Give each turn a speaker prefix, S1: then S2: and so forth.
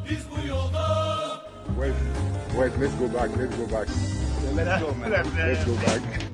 S1: biz bu yolda.
S2: Wait, let's go back. Let's go back.